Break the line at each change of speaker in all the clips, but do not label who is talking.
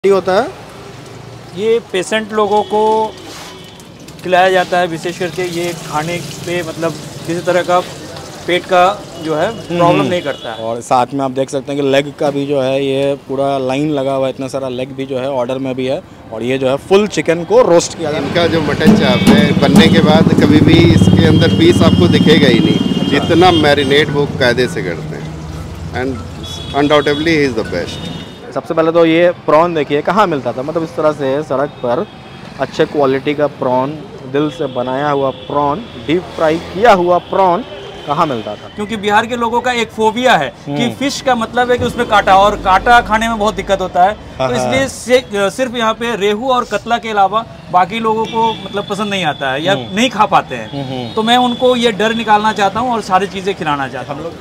होता है?
ये पेशेंट लोगों को खिलाया जाता है, विशेष करके ये खाने पे मतलब किसी तरह का पेट का जो है प्रॉब्लम नहीं करता है।
और साथ में आप देख सकते हैं कि लेग का भी जो है ये पूरा लाइन लगा हुआ है, इतना सारा लेग भी जो है ऑर्डर में भी है। और ये जो है फुल चिकन को रोस्ट किया जाता है।
इनका जो मटन चाप है बनने के बाद कभी भी इसके अंदर पीस आपको दिखेगा ही नहीं, इतना मैरिनेट वो कायदे से करते हैं and undoubtedly he is the best.
सबसे पहले तो ये प्रॉन देखिए कहाँ मिलता था, मतलब इस तरह से सड़क पर अच्छे क्वालिटी का प्रॉन, दिल से बनाया हुआ प्रॉन, डीप फ्राई किया हुआ प्रॉन कहाँ मिलता था।
क्योंकि बिहार के लोगों का एक फोबिया है कि फिश का मतलब है कि उसमें कांटा, और कांटा खाने में बहुत दिक्कत होता है, तो इसलिए सिर्फ यहाँ पे रेहू और कतला के अलावा बाकी लोगों को मतलब पसंद नहीं आता है या नहीं खा पाते हैं। तो मैं उनको ये डर निकालना चाहता हूँ और सारी चीजें खिलाना चाहता हूँ।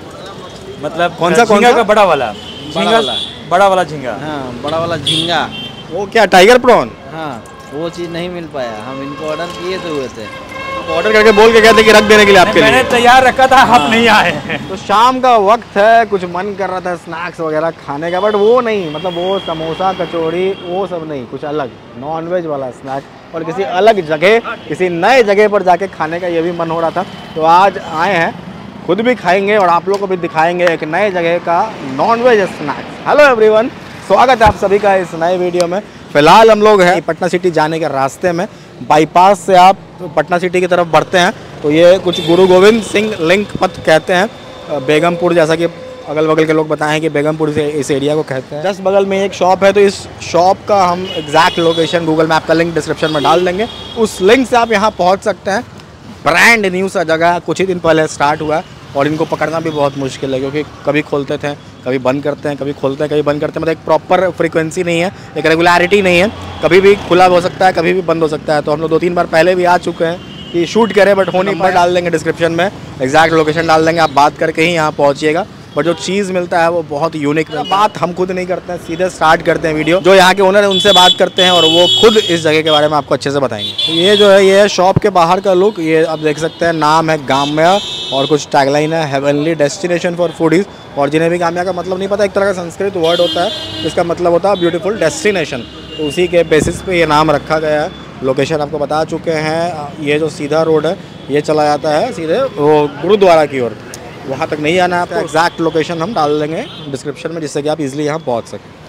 मतलब
कौन सा
का बड़ा वाला झींगा, बड़ा वाला झींगा।
हाँ, बड़ा वाला झींगा।
वो क्या टाइगर प्रॉन?
हाँ, वो चीज़ नहीं मिल पाया, हम इनको ऑर्डर किए तो हुए थे।
ऑर्डर करके बोल के कहते कि रख देने के लिए आपके
मैंने
लिए।
तैयार रखा था, आप नहीं आए।
तो शाम का वक्त है, कुछ मन कर रहा था स्नैक्स वगैरह खाने का, बट वो नहीं, मतलब वो समोसा कचौड़ी वो सब नहीं, कुछ अलग नॉनवेज वाला स्नैक और किसी अलग जगह, किसी नए जगह पर जाके खाने का ये भी मन हो रहा था। तो आज आए हैं, खुद भी खाएंगे और आप लोगों को भी दिखाएंगे एक नए जगह का नॉनवेज स्नैक्स। हेलो एवरीवन, स्वागत है आप सभी का इस नए वीडियो में। फिलहाल हम लोग हैं पटना सिटी जाने के रास्ते में। बाईपास से आप पटना सिटी की तरफ बढ़ते हैं तो ये कुछ गुरु गोविंद सिंह लिंक पथ कहते हैं, बेगमपुर, जैसा कि अगल बगल के लोग बताएं कि बेगमपुर से इस एरिया को कहते हैं। जस्ट बगल में एक शॉप है, तो इस शॉप का हम एग्जैक्ट लोकेशन गूगल मैप का लिंक डिस्क्रिप्शन में डाल देंगे, उस लिंक से आप यहाँ पहुँच सकते हैं। ब्रांड न्यू सा जगह, कुछ ही दिन पहले स्टार्ट हुआ है और इनको पकड़ना भी बहुत मुश्किल है, क्योंकि कभी खोलते थे, कभी बंद करते हैं, कभी खोलते हैं, कभी बंद करते हैं। मतलब एक प्रॉपर फ्रीक्वेंसी नहीं है, एक रेगुलरिटी नहीं है, कभी भी खुला हो सकता है, कभी भी बंद हो सकता है। तो हम लोग 2-3 बार पहले भी आ चुके हैं कि शूट करें, बट होने पर डाल देंगे डिस्क्रिप्शन में, एग्जैक्ट लोकेशन डाल देंगे, आप बात करके ही यहाँ पहुँचिएगा। बट जो चीज़ मिलता है वो बहुत यूनिक है। बात हम खुद नहीं करते हैं, सीधे स्टार्ट करते हैं वीडियो, जो यहाँ के ओनर है उनसे बात करते हैं और वो खुद इस जगह के बारे में आपको अच्छे से बताएंगे। तो ये जो है, ये शॉप के बाहर का लुक, ये आप देख सकते हैं, नाम है गाम्या और कुछ टैगलाइन है हेवनली डेस्टिनेशन फॉर फूडीज। और जिन्हें भी गाम्या का मतलब नहीं पता, एक तरह का संस्कृत वर्ड होता है, इसका मतलब होता है ब्यूटीफुल डेस्टिनेशन। तो उसी के बेसिस पे ये नाम रखा गया है। लोकेशन आपको बता चुके हैं, ये जो सीधा रोड है ये चला जाता है सीधे वो गुरुद्वारा की ओर, वहाँ तक नहीं आना है आपको। एग्जैक्ट लोकेशन हम डाल देंगे डिस्क्रिप्शन में, जिससे कि आप इजीली यहाँ पहुँच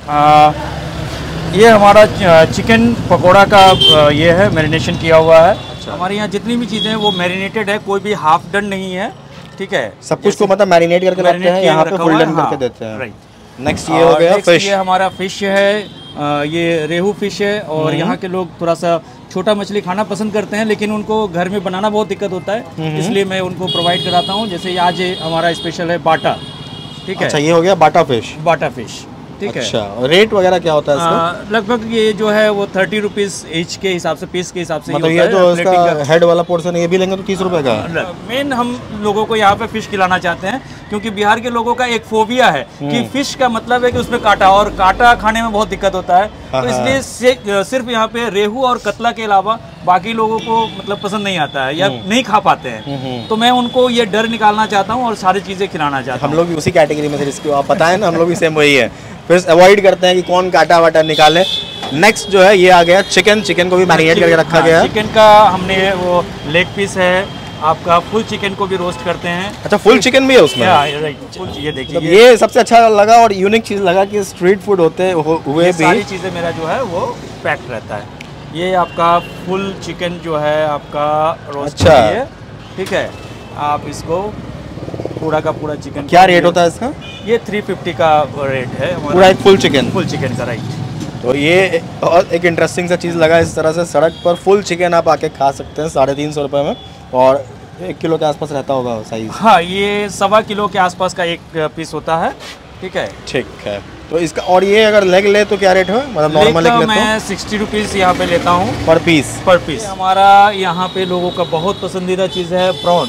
सकें।
ये हमारा चिकन पकोड़ा का ये है, मैरिनेशन किया हुआ है। अच्छा। हमारे यहाँ जितनी भी चीज़ें हैं वो मैरिनेटेड है, कोई भी हाफ डन नहीं है, ठीक है।
सब कुछ को मतलब मैरिनेट करके रखते हैं, यहाँ पे फुल डन करके देते हैं।
राइट।
नेक्स्ट ये हो गया फिश।
ये हमारा फिश है, ये रेहू फिश है। और यहाँ के लोग थोड़ा सा छोटा मछली खाना पसंद करते हैं, लेकिन उनको घर में बनाना बहुत दिक्कत होता है, इसलिए मैं उनको प्रोवाइड कराता हूँ। जैसे आज हमारा स्पेशल है बाटा, ठीक है।
अच्छा, ये हो गया बाटा फिश।
बाटा फिश, ठीक है।
अच्छा, और रेट वगैरह क्या होता है इसका?
लगभग ये जो है वो 30 रुपीज़ ईच के हिसाब से, पीस के हिसाब से।
मतलब ये जो इसका हेड वाला पोर्शन है ये भी लेंगे तो 30 रुपए का।
मेन हम लोगों को यहाँ पे फिश खिलाना चाहते हैं, क्योंकि बिहार के लोगों का एक फोबिया है कि फिश का मतलब है कि उसमें कांटा, और कांटा खाने में बहुत दिक्कत होता है, तो इसलिए सिर्फ यहाँ पे रेहू और कतला के अलावा बाकी लोगों को मतलब पसंद नहीं आता है या नहीं खा पाते हैं। तो मैं उनको ये डर निकालना चाहता हूँ और सारी चीज़ें खिलाना चाहता हूँ।
हम लोग भी उसी कैटेगरी में थे, इसको आप बताएं ना, हम लोग भी सेम वही है, फिर अवॉइड करते हैं कि कौन काटा वाटा निकाले। नेक्स्ट जो है ये आ गया चिकन। चिकन को भी मैरिनेट करके रखा गया है।
चिकन का हमने वो लेग पीस है आपका, फुल चिकन को भी रोस्ट करते हैं।
अच्छा, फुल चिकन भी है उसमें?
राइट। ये देखिए,
ये सबसे अच्छा लगा और यूनिक चीज़ लगा कि स्ट्रीट फूड होते हुए भी
सारी चीज़ें मेरा जो है वो पैक्ड रहता है। ये आपका फुल चिकन जो है आपका रोस्ट है, ठीक है। आप इसको पूरा का पूरा चिकन,
क्या रेट होता है इसका?
ये 350 का रेट है
पूरा एक फुल चिकन
का, राइट।
तो ये और एक इंटरेस्टिंग सा चीज़ लगा, इस तरह से सड़क पर फुल चिकन आप आके खा सकते हैं 350 रुपये में, और 1 किलो के आसपास रहता होगा साइज।
हाँ, ये 1.25 किलो के आसपास का एक पीस होता है, ठीक है।
ठीक है। तो इसका, और ये अगर लेग ले तो क्या रेट है? मतलब नॉर्मल लेग ले तो
मैं 60 रुपीज़ यहाँ पे लेता हूँ
पर पीस।
हमारा यहाँ पे लोगों का बहुत पसंदीदा चीज़ है प्रॉन,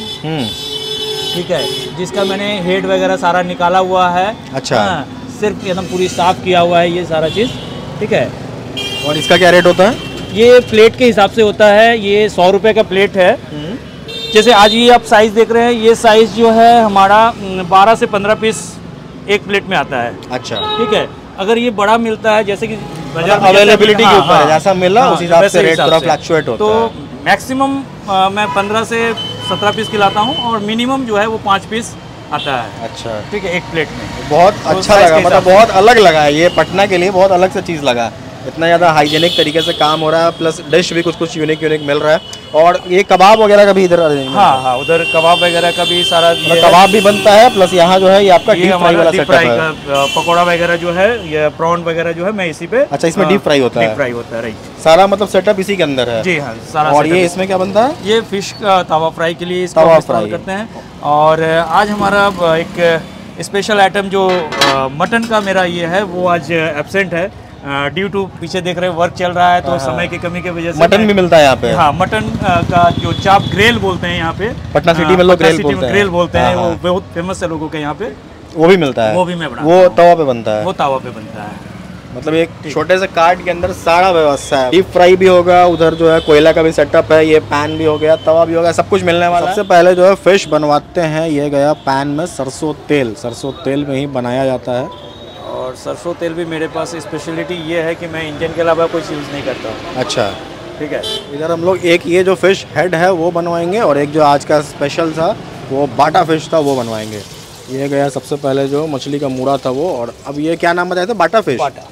ठीक है, जिसका मैंने हेड वगैरह सारा निकाला हुआ है।
अच्छा।
सिर्फ एकदम पूरी साफ किया हुआ है ये सारा चीज़, ठीक है।
और इसका क्या रेट होता है?
ये प्लेट के हिसाब से होता है, ये 100 रुपये का प्लेट है। जैसे आज ये आप साइज़ देख रहे हैं, ये साइज़ जो है हमारा 12 से 15 पीस एक प्लेट में आता है।
अच्छा,
ठीक है। अगर ये बड़ा मिलता है, जैसे कि बाजार में
अवेलेबिलिटी के
हाँ,
ऊपर है,
हाँ,
जैसा मिला
हाँ,
उस हिसाब
वैसे
से रेट
हिसाब
थोड़ा
से।
फ्लक्चुएट होता है।
तो मैक्सिमम मैं 15 से 17 पीस खिलाता हूँ और मिनिमम जो है वो 5 पीस आता है।
अच्छा,
ठीक है, एक प्लेट में।
बहुत
तो
अच्छा
size
लगा,
के
मतलब
हिसाब से।
बहुत अलग लगा है ये पटना के लिए, बहुत अलग से चीज़ लगा। इतना ज़्यादा हाइजेनिक तरीके से काम हो रहा है, प्लस डिश भी कुछ कुछ यूनिक मिल रहा है। और ये कबाब वगैरह का भी इधर arrangement है।
हाँ, उधर कबाब वगैरह का भी सारा ये
मतलब
है।
कबाब भी बनता है, प्लस यहाँ जो है ये आपका
ये
डीप फ्राई
हमारा
वाला
डीप
सेटअप
फ्राई
है।
का पकौड़ा वगैरह जो है, ये प्रॉन वगैरह जो है मैं इसी पे।
अच्छा, इसमें डीप फ्राई होता है।
डीप फ्राई होता है, राइट।
सारा मतलब सेटअप इसी के अंदर है।
जी हाँ, सारा
और
setup
ये इसमें क्या बनता है?
ये फिश का तवा फ्राई के लिए इसको
तवा
हम इस्तेमाल
फ्राई।
करते हैं। और आज हमारा एक स्पेशल आइटम जो मटन का मेरा ये है वो आज एब्सेंट है ड्यू टू, पीछे देख रहे हैं वर्क चल रहा है तो समय की कमी की वजह से
मटन भी मिलता है यहाँ पे?
हाँ, मटन का जो चाप ग्रेल बोलते हैं यहाँ पे,
पटना सिटी में लोग
पटना
ग्रिल
सिटी में
बोलते हैं।
ग्रेल बोलते हैं,
हाँ,
वो
हाँ।
बहुत फेमस है लोगों के यहाँ पे।
वो भी मिलता है?
वो भी मैं बनाता
वो तवा पे बनता है?
वो तावा पे बनता है।
मतलब एक छोटे से कार्ट के अंदर सारा व्यवस्था है। डीप फ्राई भी होगा, उधर जो है कोयला का भी सेटअप है, ये पैन भी हो गया, तवा भी होगा, सब कुछ मिलने वाला है। सबसे पहले जो है फिश बनवाते हैं, ये गया पैन में सरसों तेल में ही बनाया जाता है।
और सरसों तेल भी मेरे पास स्पेशलिटी ये है कि मैं इंजन के अलावा कुछ यूज़ नहीं करता हूँ।
अच्छा,
ठीक है।
इधर हम लोग एक ये जो फिश हेड है वो बनवाएंगे, और एक जो आज का स्पेशल था वो बाटा फिश था वो बनवाएंगे। ये गया सबसे पहले जो मछली का मूड़ा था वो, और अब ये क्या नाम बताया था? बाटा फिश।
बाटा।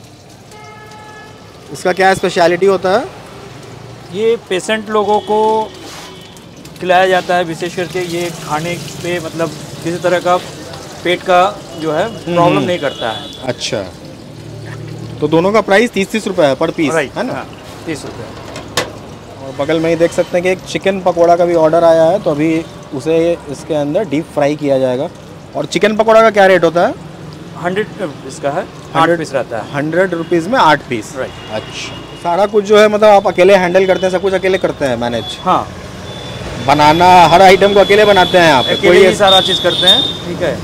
इसका क्या स्पेशलिटी होता है?
ये पेशेंट लोगों को खिलाया जाता है, विशेष करके ये खाने पे मतलब किसी तरह का पेट का जो है प्रॉब्लम नहीं करता है।
अच्छा, तो दोनों का प्राइस 30-30 रुपये है पर पीस,
राइट,
है ना?
हाँ, 30 रुपये।
और बगल में ही देख सकते हैं कि एक चिकन पकोड़ा का भी ऑर्डर आया है, तो अभी उसे इसके अंदर डीप फ्राई किया जाएगा। और चिकन पकोड़ा का क्या रेट होता है?
100 इसका है, 8 पीस रहता है।
100 रुपीज़ में 8 पीस।
राइट।
अच्छा, सारा कुछ जो है मतलब आप अकेले हैंडल करते हैं, सब कुछ अकेले करते हैं मैनेज?
हाँ,
बनाना हर आइटम को अकेले बनाते हैं आप?
अकेले ही सारा चीज़ करते हैं। ठीक है।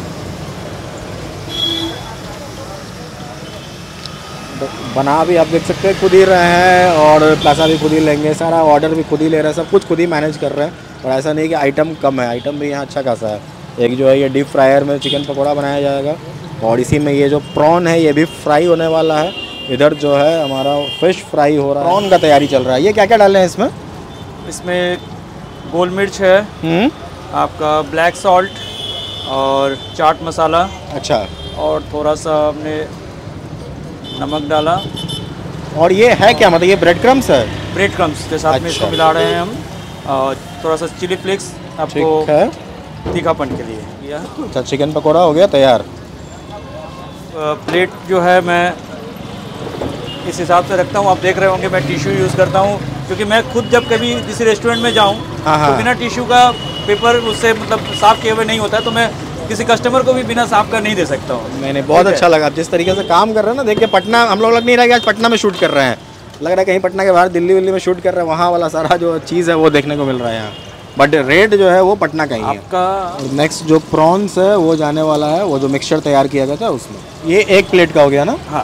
बना भी आप देख सकते हैं खुद ही रहे हैं, और पैसा भी खुद ही लेंगे, सारा ऑर्डर भी खुद ही ले रहे हैं, सब कुछ खुद ही मैनेज कर रहे हैं। और ऐसा नहीं कि आइटम कम है, आइटम भी यहाँ अच्छा खासा है। एक जो है ये डीप फ्रायर में चिकन पकोड़ा बनाया जाएगा, और इसी में ये जो प्रॉन है ये भी फ्राई होने वाला है। इधर जो है हमारा फिश फ्राई हो रहा है, प्रॉन का तैयारी चल रहा है। ये क्या क्या डाले हैं इसमें?
इसमें गोल मिर्च है, आपका ब्लैक सॉल्ट और चाट मसाला,
अच्छा,
और थोड़ा सा हमने नमक डाला।
और ये है क्या, मतलब ये ब्रेड क्रम्स है?
ब्रेड क्रम्स के साथ में इसको
अच्छा।
मिला रहे हैं हम, और थोड़ा सा चिली फ्लेक्स आपको
ठीक है।
तीखापन के लिए किया।
अच्छा, चिकन पकोड़ा हो गया तैयार।
प्लेट जो है मैं इस हिसाब से रखता हूँ, आप देख रहे होंगे मैं टिश्यू यूज़ करता हूँ, क्योंकि मैं खुद जब कभी किसी रेस्टोरेंट में जाऊँ तो बिना टिश्यू का पेपर उससे मतलब साफ़ किए हुए नहीं होता है, तो मैं किसी कस्टमर को भी बिना साफ कर नहीं दे सकता हूँ।
नहीं, बहुत अच्छा लगा आप जिस तरीके से काम कर रहे हैं ना। देख के पटना हम लोग लग नहीं रहा कि आज पटना में शूट कर रहे हैं, लग रहा है कहीं पटना के बाहर दिल्ली में शूट कर रहे हैं, वहाँ वाला सारा जो चीज़ है वो देखने को मिल रहा है यहाँ। बट रेट जो है वो पटना का ही है।
आपका
नेक्स्ट जो प्रॉन्स है वो जाने वाला है, वो जो मिक्सचर तैयार किया गया था उसमें। ये एक प्लेट का हो गया ना?
हाँ।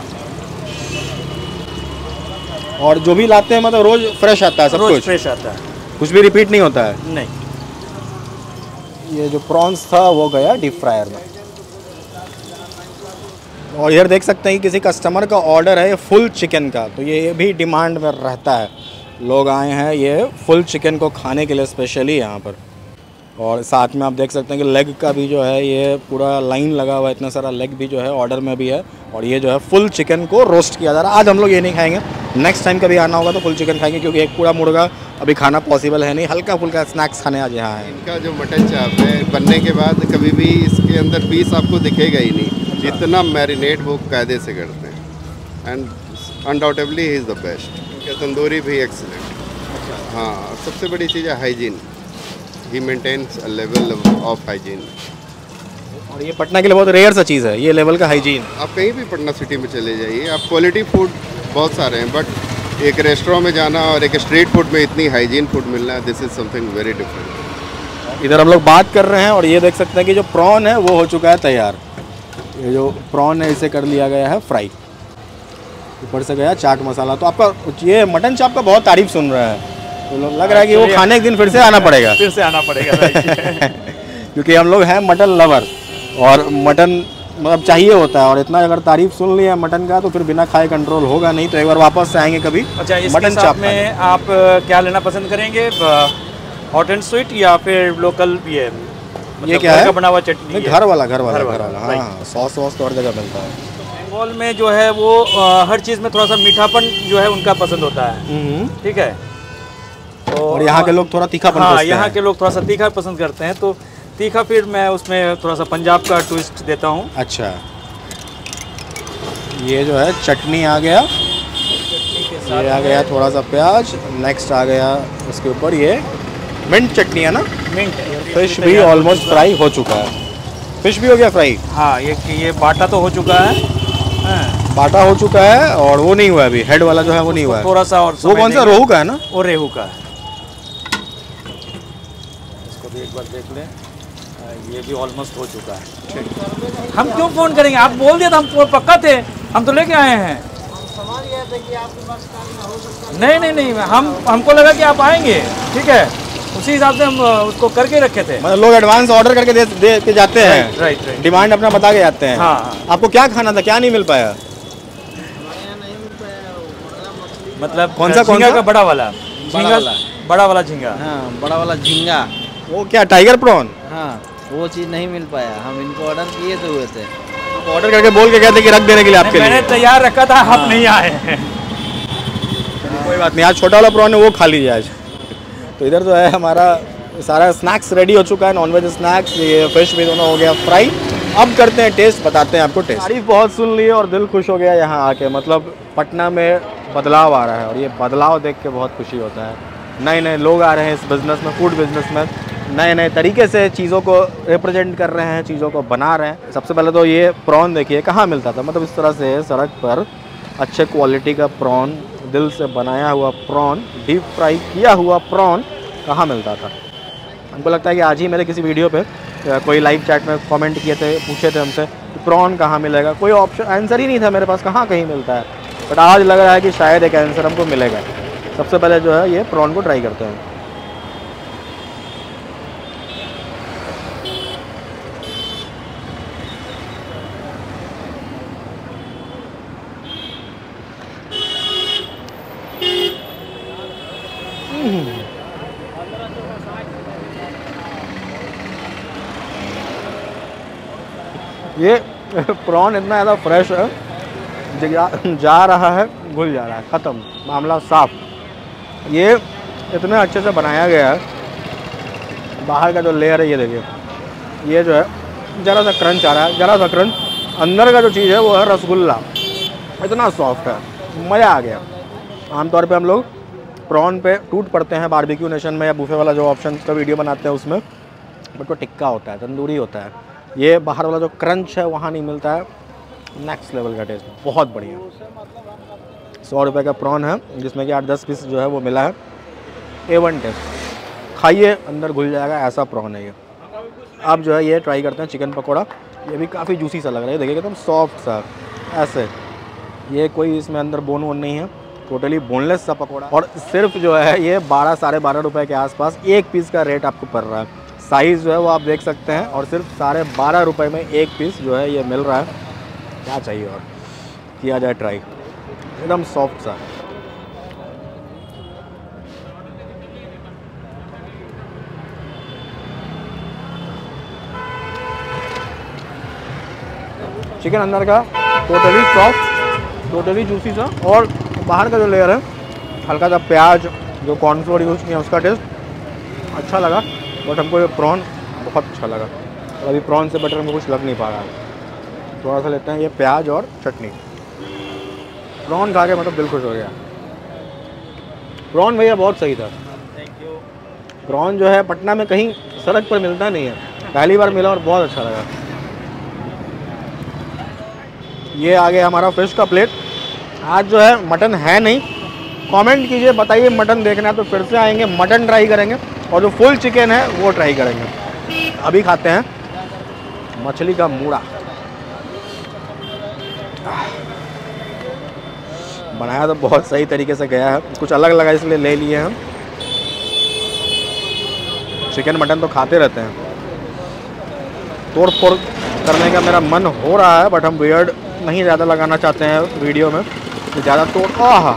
और जो भी लाते हैं मतलब रोज फ्रेश आता है सब
रोज
कुछ?
फ्रेश आता है,
कुछ भी रिपीट नहीं होता है?
नहीं।
ये जो प्रॉन्स था वो गया डीप फ्रायर में। और इधर देख सकते हैं कि किसी कस्टमर का ऑर्डर है फुल चिकन का, तो ये भी डिमांड में रहता है। लोग आए हैं ये फुल चिकन को खाने के लिए स्पेशली यहाँ पर। और साथ में आप देख सकते हैं कि लेग का भी जो है ये पूरा लाइन लगा हुआ है, इतना सारा लेग भी जो है ऑर्डर में भी है। और ये जो है फुल चिकन को रोस्ट किया जा रहा है। आज हम लोग ये नहीं खाएंगे, नेक्स्ट टाइम कभी आना होगा तो फुल चिकन खाएंगे, क्योंकि एक पूरा मुर्गा अभी खाना पॉसिबल है नहीं। हल्का फुल्का स्नैक्स खाने आज यहाँ है।
इनका जो मटन चाप है बनने के बाद कभी भी इसके अंदर पीस आपको दिखेगा ही नहीं, जितना मैरिनेट वो कायदे से करते हैं। And undoubtedly he is the best. उनका तंदूरी भी एक्सीलेंट। हाँ, सबसे बड़ी चीज़ है hygiene. He maintains a level of hygiene.
और ये पटना के लिए बहुत रेयर सा चीज़ है, ये लेवल का हाइजीन।
आप कहीं भी पटना सिटी में चले जाइए, आप क्वालिटी फूड बहुत सारे हैं, बट एक रेस्टोरेंट में जाना और एक स्ट्रीट फूड में इतनी हाइजीन फूड मिलना, this is something very different.
इधर हम लोग बात कर रहे हैं और ये देख सकते हैं कि जो प्रॉन है वो हो चुका है तैयार। ये जो प्रॉन है इसे कर लिया गया है फ्राई, ऊपर से गया चाट मसाला। तो आपका ये मटन चाप का बहुत तारीफ सुन रहा है, तो लग रहा है कि वो खाने एक दिन फिर से आना पड़ेगा।
फिर से आना पड़ेगा
क्योंकि हम लोग हैं मटन लवर, और मटन मतलब चाहिए होता है, और इतना अगर तारीफ सुन लिया मटन का तो फिर बिना खाए कंट्रोल होगा नहीं। तो एक बार वापस से आएंगे कभी
अच्छा, इसके
मटन
साथ
चाप
में आप क्या लेना पसंद करेंगे, हॉट एंड स्वीट या फिर लोकल ये मतलब
क्या
घर
है?
का बना हुआ चटनी है?
घर वाला
वाला,
हाँ, सॉस वॉस तो हर जगह मिलता है।
बंगाल में जो है वो हर चीज़ में थोड़ा सा मीठापन जो है उनका पसंद होता है, ठीक है। तो
और यहाँ के लोग थोड़ा तीखापन
हाँ,
खोजते
यहाँ
हैं।
के लोग थोड़ा सा तीखा पसंद करते हैं, तो तीखा फिर मैं उसमें थोड़ा सा पंजाब का ट्विस्ट देता हूँ।
अच्छा, ये जो है चटनी आ गया, ये आ गया थोड़ा सा प्याज, नेक्स्ट आ गया इसके ऊपर ये मिंट चटनी है ना।
मिंट
फिश भी ऑलमोस्ट फ्राई हो चुका है। फिश भी हो गया फ्राई।
हाँ, ये बाटा तो हो चुका है, हाँ।
बाटा हो चुका है, और वो नहीं हुआ अभी, हेड वाला जो है वो नहीं हुआ है।
थोड़ा सा और
वो कौन सा, रोहू का है ना?
वो रेहू का है। इसको भी एक बार देख लें, ये भी ऑलमोस्ट हो चुका है। हम क्यों फ़ोन करेंगे, आप बोल दिया था, हम पक्का थे, हम तो लेके आए हैं। नहीं, हमको लगा कि आप आएंगे, ठीक है, उसी हिसाब से हम उसको करके रखे थे।
मतलब लोग एडवांस ऑर्डर करके दे के जाते हैं,
राइट,
डिमांड अपना बता के जाते हैं।
हाँ।
आपको क्या खाना था, क्या नहीं मिल पाया?
मतलब
कौन सा
झींगा का बड़ा वाला झींगा, बड़ा वाला झींगा।
हाँ, बड़ा वाला झींगा।
वो क्या टाइगर प्रॉन?
हाँ, वो चीज़ नहीं मिल पाया, हम इनको ऑर्डर किए तो हुए थे।
ऑर्डर करके बोल के कहते कि रख देने के लिए आपके लिए।
मैंने तैयार रखा था, आप नहीं आए हैं।
कोई बात नहीं, आज छोटा वाला प्रॉन है वो खा लीजिए आज। तो इधर जो है हमारा सारा स्नैक्स रेडी हो चुका है, नॉनवेज स्नैक्स, ये फिश भी दोनों हो गया फ्राई। अब करते हैं टेस्ट, बताते हैं आपको टेस्ट। तारीफ बहुत सुन ली और दिल खुश हो गया यहाँ आके। मतलब पटना में बदलाव आ रहा है, और ये बदलाव देख के बहुत खुशी होता है। नए नए लोग आ रहे हैं इस बिज़नेस में, फूड बिज़नेस में, नए नए तरीके से चीज़ों को रिप्रेजेंट कर रहे हैं, चीज़ों को बना रहे हैं। सबसे पहले तो ये प्रॉन देखिए कहाँ मिलता था, मतलब इस तरह से सड़क पर अच्छे क्वालिटी का प्रॉन, दिल से बनाया हुआ प्रॉन, डीप फ्राई किया हुआ प्रॉन कहाँ मिलता था। हमको लगता है कि आज ही मेरे किसी वीडियो पे कोई लाइव चैट में कमेंट किए थे, पूछे थे हमसे कि प्रॉन कहाँ मिलेगा, कोई ऑप्शन आंसर ही नहीं था मेरे पास, कहाँ कहीं मिलता है। बट आज लग रहा है कि शायद एक आंसर हमको मिलेगा। सबसे पहले जो है ये प्रॉन को ट्राई करते हैं। ये प्रॉन इतना ज़्यादा फ्रेश है, जा रहा है घुल जा रहा है, ख़त्म, मामला साफ। ये इतना अच्छे से बनाया गया है। बाहर का जो लेयर है ये देखिए, ये जो है ज़रा सा क्रंच आ रहा है, ज़रा सा क्रंच। अंदर का जो चीज़ है वो है रसगुल्ला, इतना सॉफ्ट है, मज़ा आ गया। आमतौर पे हम लोग प्रॉन पे टूट पड़ते हैं बारबेक्यू नेशन में या बूफे वाला जो ऑप्शन का वीडियो बनाते हैं उसमें, बट वो टिक्का होता है, तंदूरी होता है। ये बाहर वाला जो क्रंच है वहाँ नहीं मिलता है। नेक्स्ट लेवल का टेस्ट, बहुत बढ़िया। 100 रुपये का प्रॉन है जिसमें कि 8-10 पीस जो है वो मिला है। A1 टेस्ट, खाइए अंदर घुल जाएगा, ऐसा प्रॉन है ये। अब जो है ये ट्राई करते हैं चिकन पकौड़ा। ये भी काफ़ी जूसी सा लग रहा है, देखिए एकदम सॉफ्ट सा ऐसे। ये कोई इसमें अंदर बोन वोन नहीं है, टोटली बोनलेस सा पकौड़ा। और सिर्फ जो है ये 12-12.5 रुपये के आसपास एक पीस का रेट आपको पड़ रहा है। साइज़ जो है वो आप देख सकते हैं, और सिर्फ 12.5 रुपये में एक पीस जो है ये मिल रहा है। क्या चाहिए और, किया जाए ट्राई, एकदम सॉफ्ट सा। चिकन अंदर का टोटली सॉफ्ट, टोटली जूसी सा, और बाहर का जो लेयर है हल्का सा प्याज, जो कॉर्नफ्लोर यूज़ किया उसका टेस्ट अच्छा लगा। बट हमको ये प्रॉन बहुत अच्छा लगा, और अभी प्रॉन से बटर में कुछ लग नहीं पा रहा है। थोड़ा सा लेते हैं ये प्याज और चटनी। प्रॉन खा के मतलब दिल खुश हो गया। प्रॉन भैया बहुत सही था। प्रॉन जो है पटना में कहीं सड़क पर मिलता नहीं है, पहली बार मिला और बहुत अच्छा लगा। ये आ गया हमारा फिश का प्लेट। आज जो है मटन है नहीं, कमेंट कीजिए, बताइए मटन देखना है तो फिर से आएंगे, मटन ट्राई करेंगे, और जो फुल चिकन है वो ट्राई करेंगे। अभी खाते हैं मछली का मूड़ा। बनाया तो बहुत सही तरीके से गया है, कुछ अलग लगा इसलिए ले लिए हम। चिकन मटन तो खाते रहते हैं, तोड़ फोड़ करने का मेरा मन हो रहा है, बट हम बियर्ड नहीं ज़्यादा लगाना चाहते हैं वीडियो में, ज़्यादा तोड़।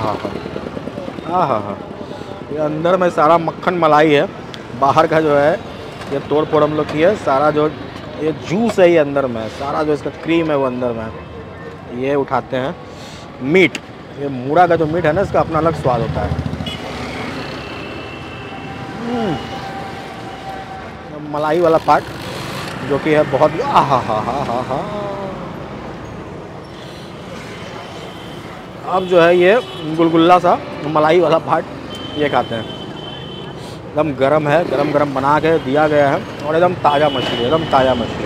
हाँ, ये अंदर में सारा मक्खन मलाई है, बाहर का जो है ये तोड़ फोड़ हम लोग की है। सारा जो ये जूस है ये अंदर में, सारा जो इसका क्रीम है वो अंदर में। ये उठाते हैं मीट, ये मूड़ा का जो मीट है ना, इसका अपना अलग स्वाद होता है। मलाई वाला पार्ट जो कि है बहुत अब जो है ये गुलगुल्ला सा मलाई वाला पार्ट ये खाते हैं। एकदम गरम है, गरम बना के दिया गया है और एकदम ताज़ा मछली, एकदम ताज़ा मछली।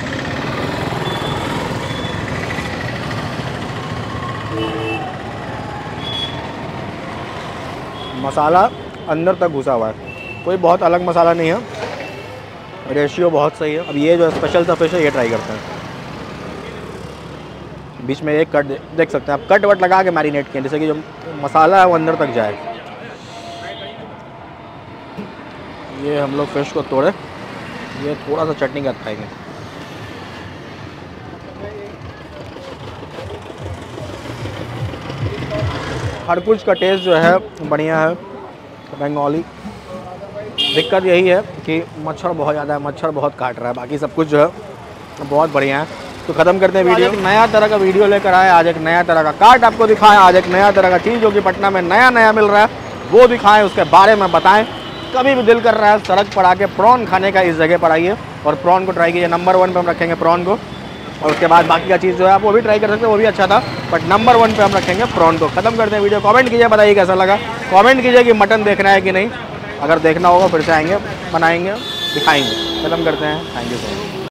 मसाला अंदर तक घुसा हुआ है, कोई बहुत अलग मसाला नहीं है, रेशियो बहुत सही है। अब ये जो स्पेशल सा फिश है ये ट्राई करते हैं। बीच में एक कट देख सकते हैं आप, कट वट लगा के मैरिनेट किए, जैसे कि जो मसाला है वो अंदर तक जाए। ये हम लोग फिश को तोड़े, ये थोड़ा सा चटनी के साथ खाएंगे। हर कुछ का टेस्ट जो है बढ़िया है, बंगाली। दिक्कत यही है कि मच्छर बहुत ज़्यादा है, मच्छर बहुत काट रहा है, बाकी सब कुछ जो है बहुत बढ़िया है। तो ख़त्म करते हैं वीडियो। एक नया तरह का वीडियो लेकर आए, आज एक नया तरह का काट आपको दिखाएं, आज एक नया तरह का चीज़ जो कि पटना में नया मिल रहा है वो दिखाएं, उसके बारे में बताएं। कभी भी दिल कर रहा है सड़क पर आके प्रॉन खाने का, इस जगह पर आइए और प्रॉन को ट्राई कीजिए। नंबर 1 पे हम रखेंगे प्रॉन को, और उसके बाद बाकी का चीज़ जो है आप वो भी ट्राई कर सकते हैं, वो भी अच्छा था, बट नंबर 1 पे हम रखेंगे प्रॉन को। ख़त्म करते हैं वीडियो। कमेंट कीजिए, बताइए कैसा लगा। कमेंट कीजिए कि मटन देखना है कि नहीं, अगर देखना होगा फिर से आएंगे, बनाएंगे, दिखाएंगे। ख़त्म करते हैं। Thank you so much.